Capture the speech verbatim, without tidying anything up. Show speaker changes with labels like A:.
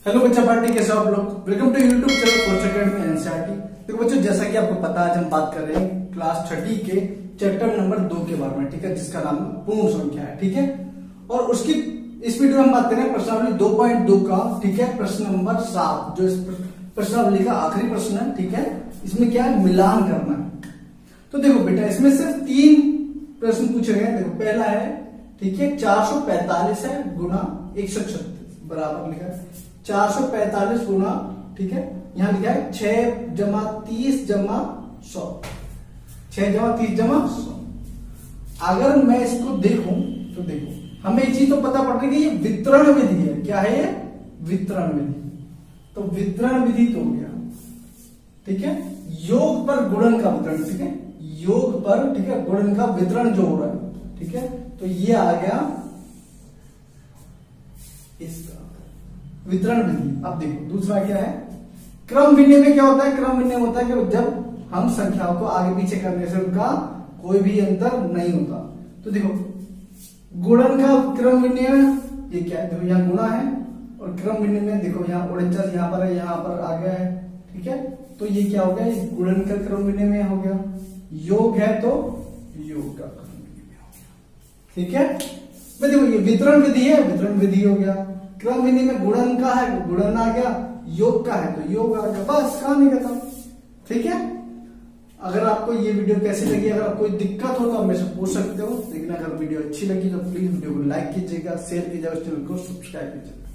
A: Hello बच्चा party, कैसे हो आप लोग। Welcome to YouTube channel course academy NCERT. देखो बच्चों, जैसा कि आपको पता है आज हम बात कर रहे हैं क्लास थर्टी के चैप्टर नंबर दो के बारे में, ठीक है, जिसका नाम पूर्ण संख्या है, ठीक है। और उसकी इस वीडियो में हम बात करें प्रश्नावली दो पॉइंट दो का, ठीक है, प्रश्न नंबर सात, जो इस प्रश्नावली का आखिरी प्रश्न है, ठीक है। इसमें क्या है, मिलान करना है। तो देखो बेटा, इसमें सिर्फ तीन प्रश्न पूछे गए। देखो पहला है, ठीक है, चार सौ पैंतालीस है गुना एक सौ छत्तीस बराबर लिखा है चार सौ पैंतालीस गुना, ठीक है, यहां लिखा है छह जमा तीस जमा सौ, छह जमा तीस जमा सौ। अगर मैं इसको देखूं तो देखो, हमें एक चीज तो पता पड़ रही है कि ये वितरण विधि है। क्या है ये? वितरण विधि। तो वितरण विधि तो हो गया, ठीक है, योग पर गुणन का वितरण, ठीक है, योग पर, ठीक है, गुणन का वितरण जो हो रहा है, ठीक है। तो ये आ गया इसका वितरण विधि। अब देखो दूसरा क्या है, क्रम विन्याय में क्या होता है? क्रम विन्याय होता है कि जब हम संख्याओं को आगे पीछे करने से उनका कोई भी अंतर नहीं होता। तो देखो गुणन का क्रम विन्याय ये क्या है, देखो यहाँ गुणा है, और क्रम विन्याय में देखो यहाँ उनचास यहाँ पर है, यहाँ पर आ गया है, ठीक है। तो ये क्या हो गया, गुणन का क्रम विन्याय में हो गया। योग है तो योग का क्रम विन्याय हो गया, ठीक है। मैं देखो ये वितरण विधि है, वितरण विधि हो गया। क्रम विधि में गुणन का है, गुणन आ गया, योग का है तो योग आ गया, बस कहानी खत्म, ठीक है। अगर आपको ये वीडियो कैसी लगी, अगर आपको कोई दिक्कत हो तो आप मेरे से पूछ सकते हो। लेकिन अगर वीडियो अच्छी लगी तो प्लीज वीडियो को लाइक कीजिएगा, शेयर कीजिएगा, चैनल को सब्सक्राइब कीजिएगा।